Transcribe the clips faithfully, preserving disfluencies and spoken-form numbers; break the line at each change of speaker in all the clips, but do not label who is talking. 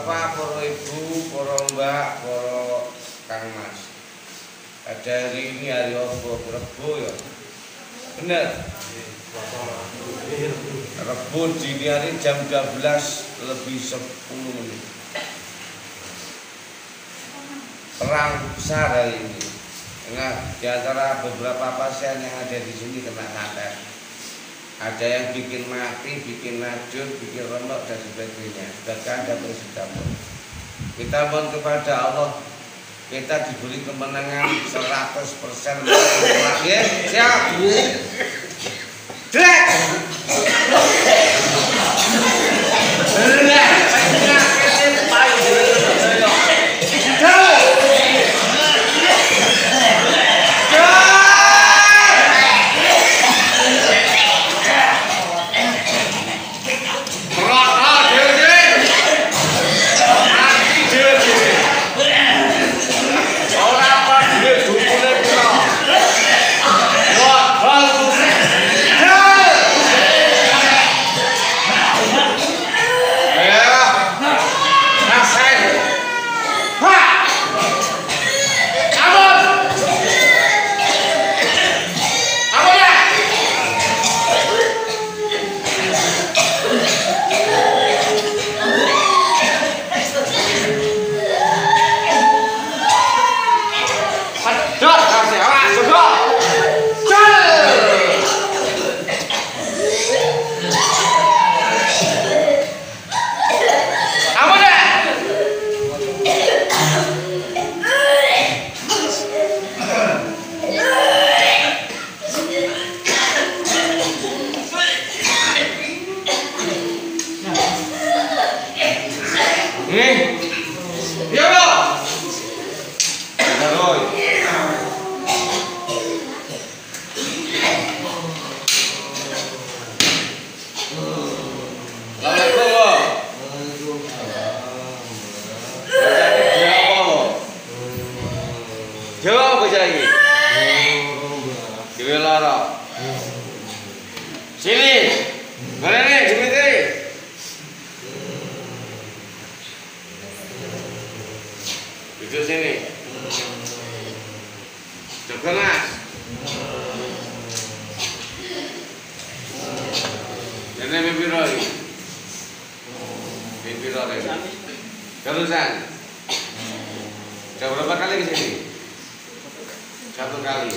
bapak, para ibu, para mbak, para kang mas. Ada hari ini hari apa? Rebo ya? Bener? Rebo dini hari jam dua belas lebih sepuluh menit. Perang besar hari ini. Nah, di antara beberapa pasien yang ada di sini kena santet. Ada yang bikin mati, bikin najur, bikin remuk dan sebagainya. Bahkan ada parasetamol. Kita mohon kepada Allah, kita diberi kemenangan seratus persen. Ya, siap. Drek. Terusan. Sudah berapa kali ke sini? Satu kali.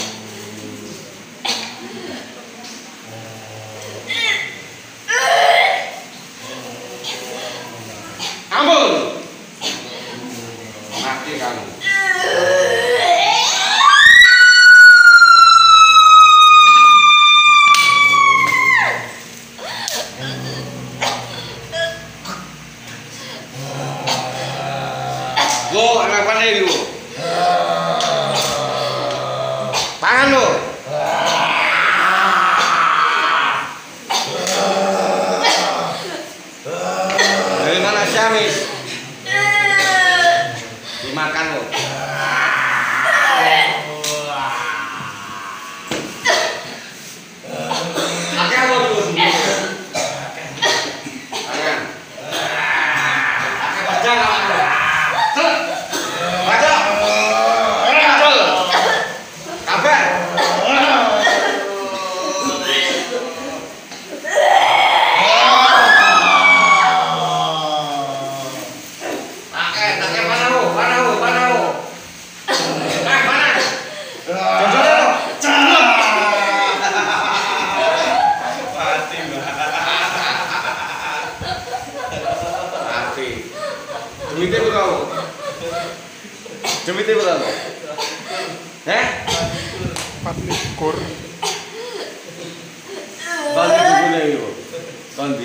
Ampun. Mati kamu. Lo anak pandai lu. Tangan lo. Dari mana Syamis? Dimakan lo. Pakai lo dulu. Tangan. Pakai badan apa? Demite berapa? Demite berapa? Eh?
Empat ekor.
Bagi dulu itu, Kondi.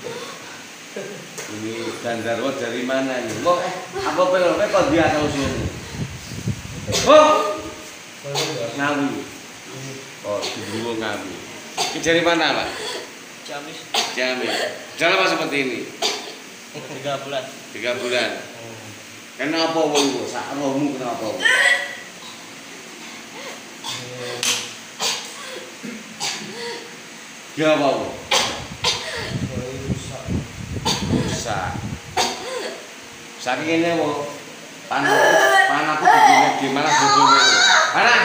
Ini Gandarwo dari mana ini? Kok eh apa pelor? Kok Kondi asal sini? Oh, Ngawi. Oh, dulu Ngawi. Ini dari mana Pak?
Ciamis.
Ciamis. Sudah lama seperti ini?
Tiga bulan.
Tiga bulan. Kenapa wong sak rohmu kenapa? Ya apa? Rusak. Rusak. Saking ini wo, panah panah aku begini gimana bodohnya? Panah.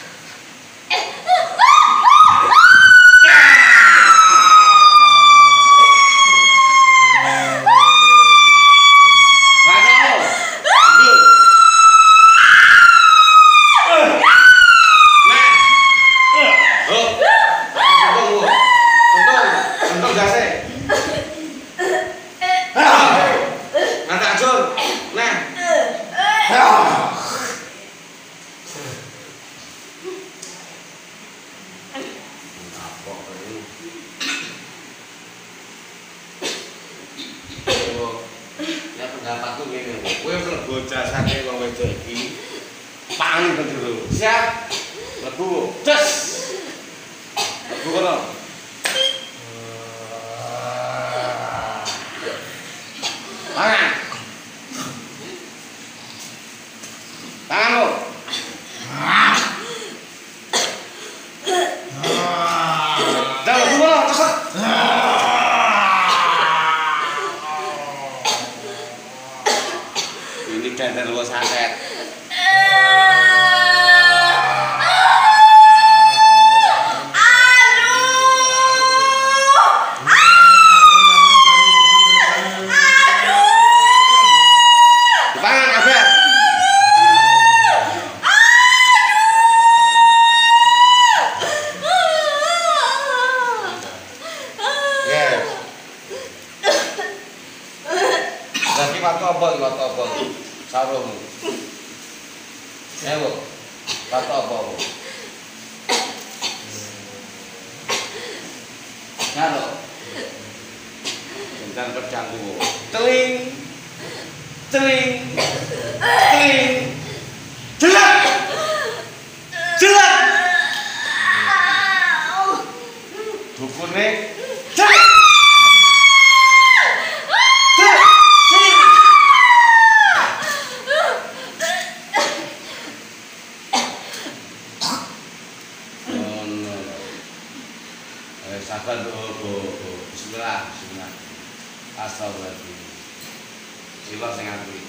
Pendapatku ngene, kowe mlebu jasane wong wedok iki pang kendero. Siap? Mlebu. Des. Mlebu kono. Tangan. Tangan lo. Dah mlebu kono, cepet. Dan lu santet. Jadi waktu apa, waktu apa? Sarung. Ayo, waktu apa? Halo. Bentar bercanggu. Teling. Teling. Teling. Jelat. Jelat. Dukune. Jelat. Sabar oh, oh, oh. Bismillah, bismillah. Astagfirullahaladzim. Sila sing ngakui.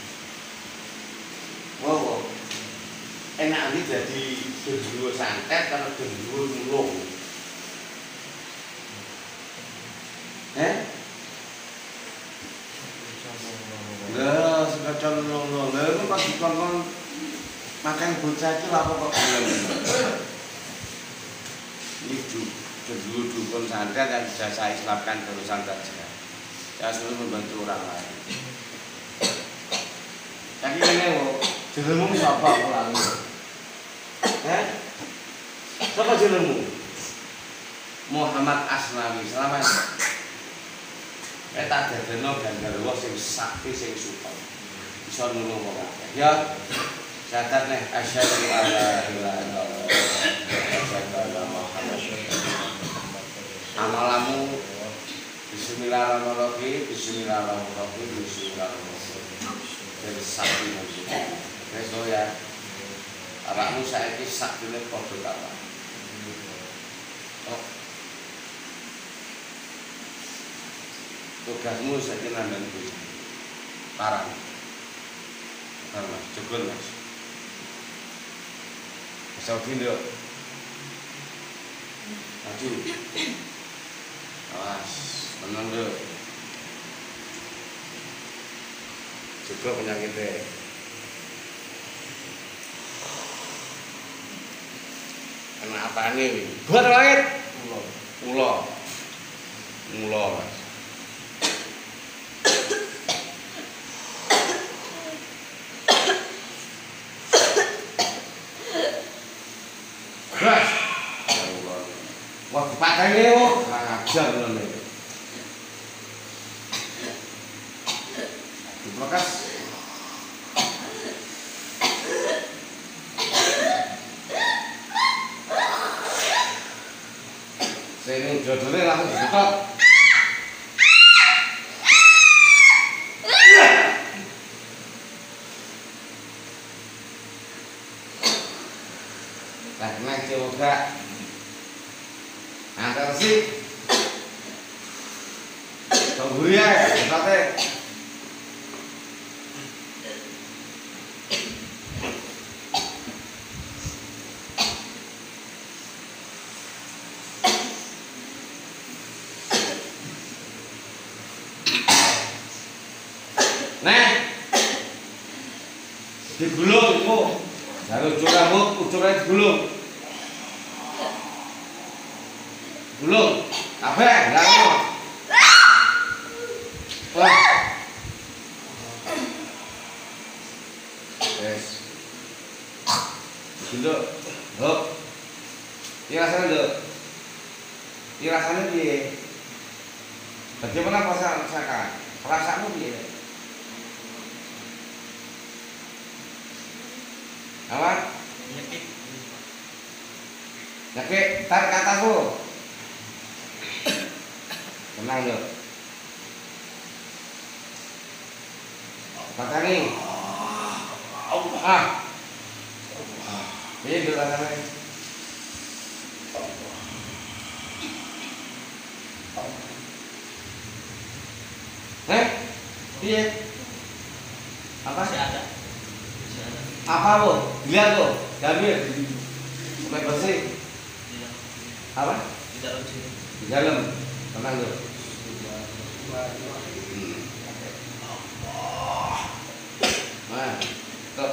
Wow, wow. Enak ini jadi gendruwo santet atau gendruwo nulung. Eh? Lah, sekacau nulung. Lah, itu pas dikongkong makan bocah itu apa kok belum? Ini juga. Dulu dukun santet yang bisa saya islamkan terusan saja. Saya selalu membantu orang lain. Tapi ini wo, jenengmu siapa orang ini? Eh? Siapa jenengmu? Muhammad Asnawi. Selamat. Kita ada deno dan garwa sing sakti sing super. Bisa nulung orang. Ya, catat nih. Asyhadu an la ilaha illallah. Asyhadu anna Muhammadan rasulullah. Amalamu bismillahirrahmanirrahim bismillahirrahmanirrahim bismillahirrahmanirrahim dari sakti musuh besok ya arahmu saya ini sakti ini kode apa oh. Tugasmu saya ini nambah itu parang mas, cukup mas besok video maju. Awas, tenang dulu. Juga penyakitnya. Kena apa nih? Buat langit. Ulo. Ulo. Ulo, mas. Keras. Wah, pakai ini kok ngajar loh nih. Diprokas. Sini jodohnya langsung ditutup. Karena coba angkat sih, tunggu ya, kita Nek. Digulung iku. Jan ujung rambut ujungnya digulung. Gulung. Kabeh, langsung. Wah. Yes. Duduk. Hop. Ini rasanya duduk. Ini rasanya piye? Bagaimana perasaan rasakan? Perasaanmu piye? Apa?
Nyekik.
Nyekik, tarik ke atas lu. Tenang dulu. Makan nih. Ah. Ini dulu rasanya. Eh? Iya. Apa?
Masih ada. Masih ada.
Apa lo? Dilihat lo. Diambil. Sampai bersih.
Di dalam.
Apa?
Di dalam sini.
Di dalam. Tenang dulu. Nah, tuh.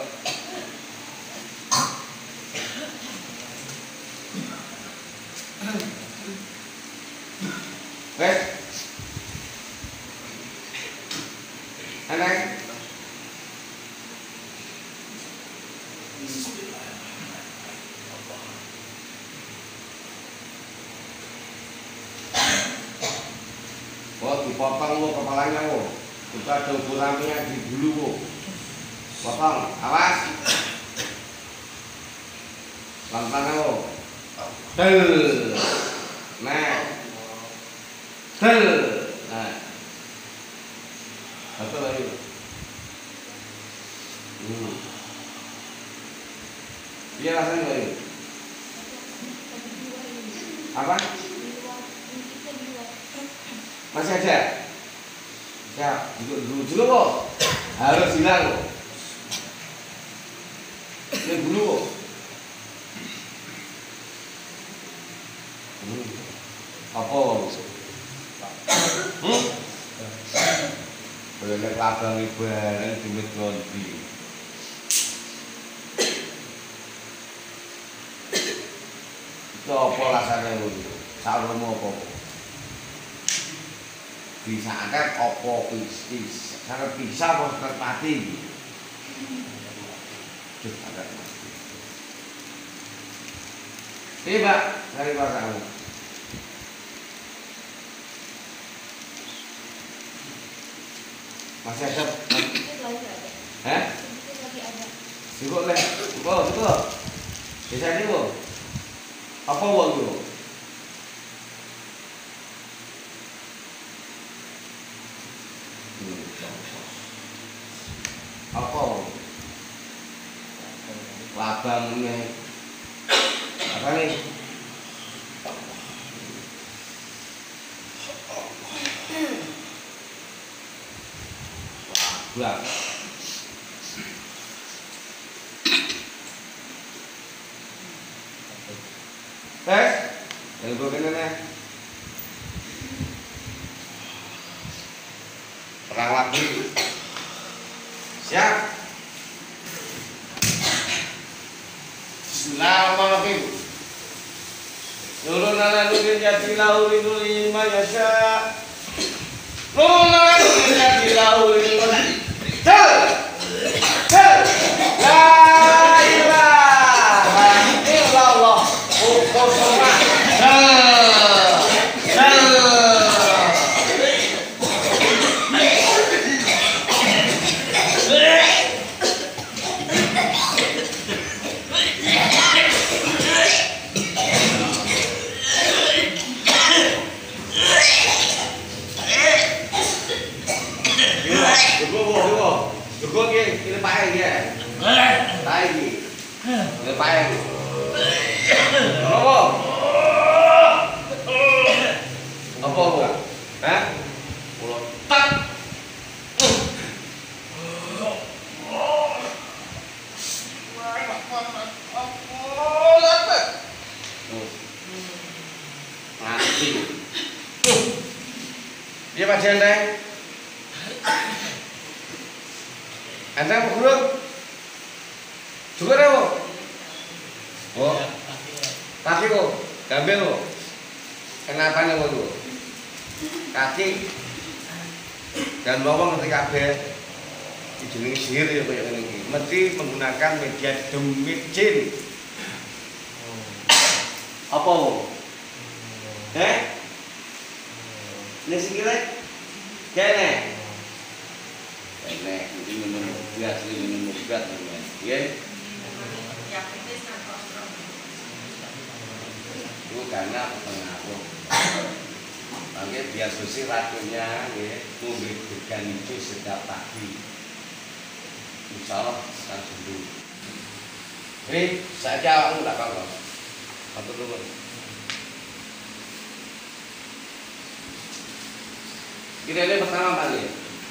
Wes. Enak. Oh, dipotong lo kepalanya lo. Kita ada ukurannya di bulu lo. Potong, awas. Lantangnya lo. Del. Nah. Del. Nah. Betul lagi. Hmm. Biar rasanya lagi. Apa? Masih ada? Ya, duduk dulu dulu kok. Harus hilang kok. Ini dulu kok. Hmm. Apa? Hmm? Boleh labang ibaran dimit ngondi. Itu apa rasanya ngono? Saromo apa? Bisa angkat opo pistis sangat bisa bos terpati cukup agak mati tiba dari pasangan masih ada eh cukup leh cukup cukup bisa dulu apa uang dulu apa labangnya apa nih labang tes yang begini perang lagi siap. Bismillahirrahmanirrahim. Nurun ala nurin jati lahu ridul lima yasha. Nurun ala nurin jati lahu ridul Jal Jal La ilaha illallah Ukur semua Jal Jal Duguk iki, ini pae iki. Pae iki. Ini pae. Apa? Apa apa? Hah? Pulau tak. Mati. Dia pasien deh. Anda mau guru? Juga dong. Oh, kaki kok, gambil kok. Kenapa nih waktu? Kaki dan bawang ngerti kabeh. Jenenge sihir ya kayak ngene iki. Mesti menggunakan media demit jin. Apa? Eh? Ini sikile? Kene. Kene, iki minum gas, iki minum gas teman. Nggih. Itu karena pengaruh. Makanya biar bersih racunnya, nggih, memberikan hijau setiap pagi. Insya Allah akan sembuh. Ini saja awakmu tak apa-apa. Matur nuwun. Ini pertama kali.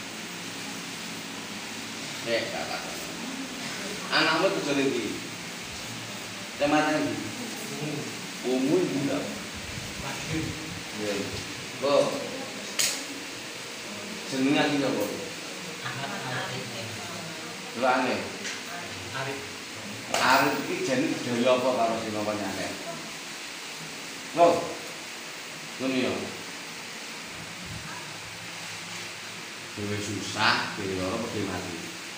Eh, kakak. Anakmu tujuan ini. Kemana ini? Umur muda. Ya. Kok jenengan iki apa? Lho aneh. Arif. Arif iki jenenge daya apa karo sing apa nyane? Lho. Ngono ya. Dewe susah, dewe lara pedhe mati.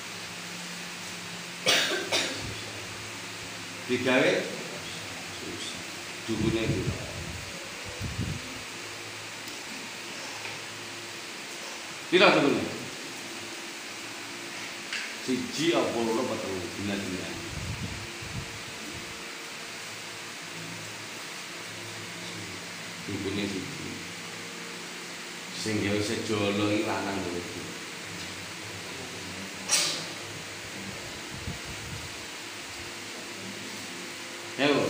Digawe susah. Dukune iki. Pira dukune? Siji apa loro apa telu dina-dina. Dukune siji. Sing gawe sejolo iki lanang lho iki. Ayo.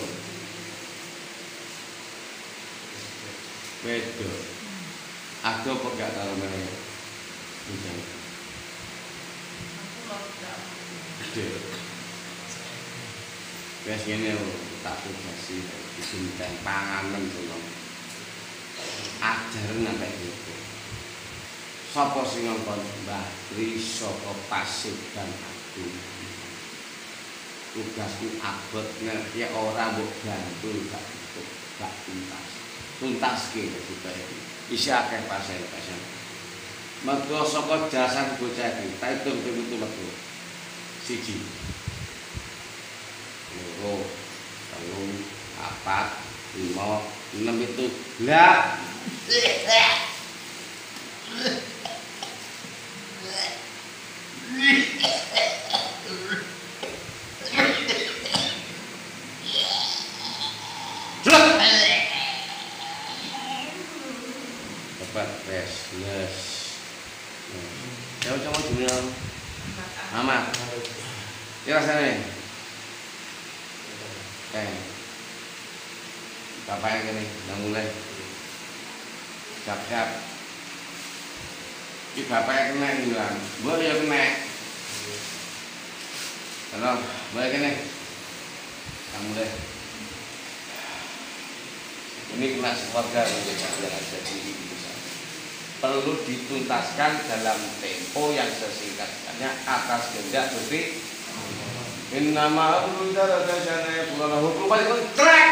Wedo. Ada apa gak karo mereka? Misal. Gede. Wes ngene lho, tak tugasi disinten panganan kula. Ajaran sampai gitu. Sapa sing ngongkon Mbah Tri saka Paseban aku. Tugasku abot nek ya ora mbok bantu gak cukup, gak tuntas. Tuntaske supaya isi akeh pasien-pasien. Metu saka jasad bocah iki, tak hitung pitu metu. Siji. Loro, telu, papat, lima, enam itu. Lah. Cepat restless. Ya coba jeneng. Mama. Ya rasane. Eh. Bapak yang ini, udah mulai. Siap-siap. Ini bapak yang kena hilang. Gue ya kena. Halo, boleh kena. Udah mulai. Ini kena sekeluarga yang ada di perlu dituntaskan dalam tempo yang sesingkatnya atas kehendak Gusti. Inna ma'amru darada syana pulana hukum paling trek.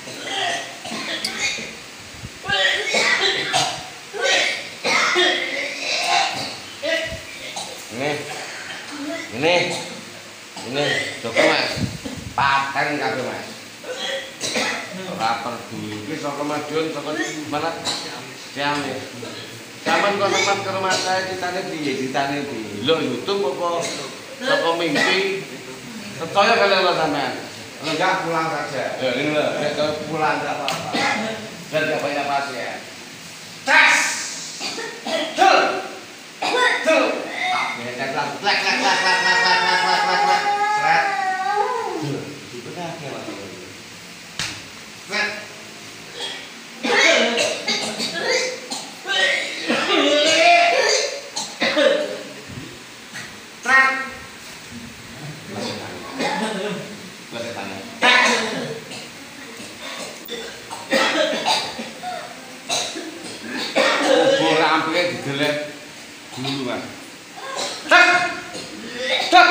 Ini, ini, ini, Joko Mas, paten kabeh Mas. Rapper dulu, ini saka Madiun, saka mana? Ciamis. Zaman kau sempat ke rumah saya ditanya piye, ditanya piye. Lo YouTube apa? Saka mimpi. Percaya kalian lo sampean. Enggak pulang saja. Ya ini loh, kalau pulang enggak apa-apa. Biar enggak banyak pasien. Tes. Cul. Cul. Tak biar lek lek lek lek lek lek lek lek lek lek. Sret. Cul. Itu dah ke Mas. Sret. Didelek dulu Mas. Tak. Tak.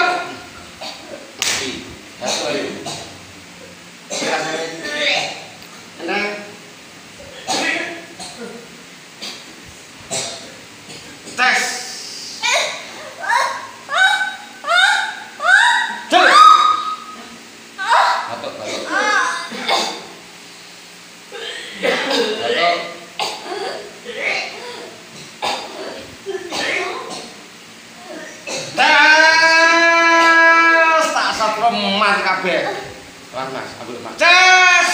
Satu. Tes, tak setreman kabeh. Mas, Mas, ambil Mas. Tes.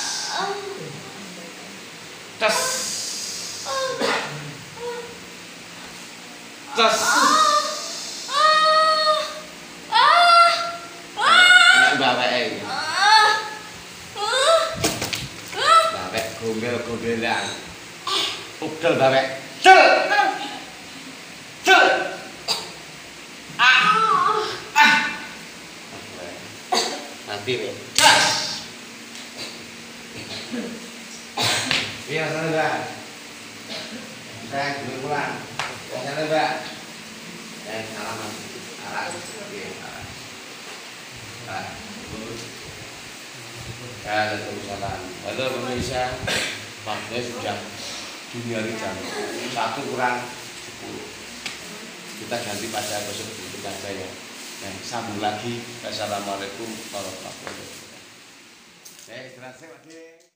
Tes. Tes. Ini bawek. Bawek gombel-gombelan. Udel bawek. Cel. Cel. Ah. Ah. Nanti nih. Iya, sana Mbak. Saya belum pulang. Sana Mbak. Eh, salam Mas. Arah. Oke, arah. Ah. Waalaikumsalam. Halo pemirsa. Waktunya sudah dini hari jam satu kurang sepuluh. Kita ganti pada episode berikutnya saja ya. Nah, sambung lagi. Assalamualaikum warahmatullahi wabarakatuh. Eh, terima kasih.